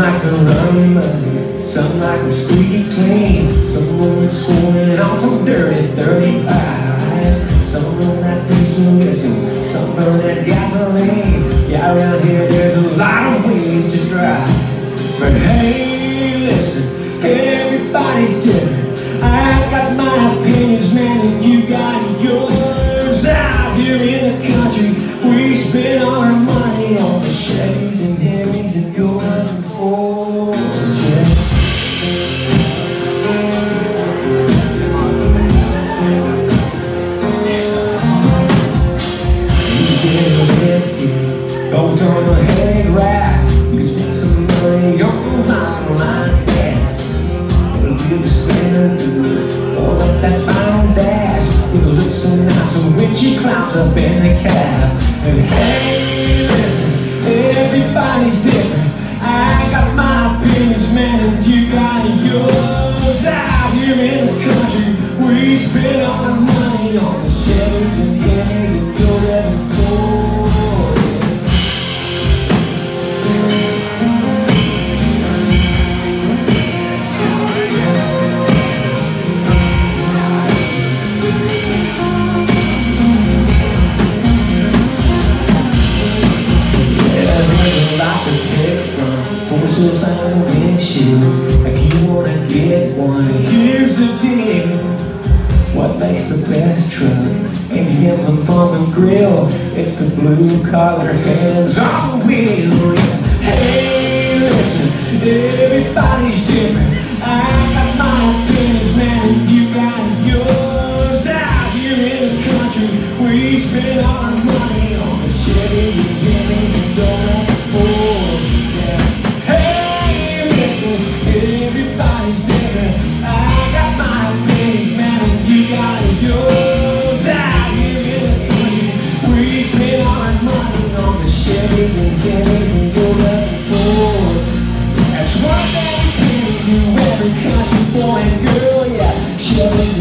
like to run money, some like them squeaky clean. Some rolling swollen on some dirty 35s. Some roll that diesel missing, some burn that gasoline. Yeah, around here there's a lot of ways to drive. But hey, listen, everybody's different. I got my opinions, man, and you got yours. Out here in the country, we spend all our money on the Chevys and Hemis and Yotas and Fords. Yeah. Don't turn the head right. You can spend some money on like that. It'll be the spinner good. Roll up that fine dash. It'll look so nice when she climbs up in the cab. And hey, listen, everybody's different. I got my opinions, man, and you got yours. Out here in the country, we spend all our money on the Chevys and Henis and Yotas and Fords. Suicide windshield, if you wanna get one, here's the deal. What makes the best truck? Ain't him the bum and grill, it's the blue collar hands on the wheel. Hey, listen, everybody's different. I got my opinions, man, and you got yours. Out here in the country, we spend all our money on the Chevys and Hemis and Yotas and Fords. Everybody's different. I got my opinions, man, and you got yours. Out here in the country, we spend all our money on the Chevys and Hemis and Yotas and Fords. That's one thing you every country boy and girl, yeah. Chevys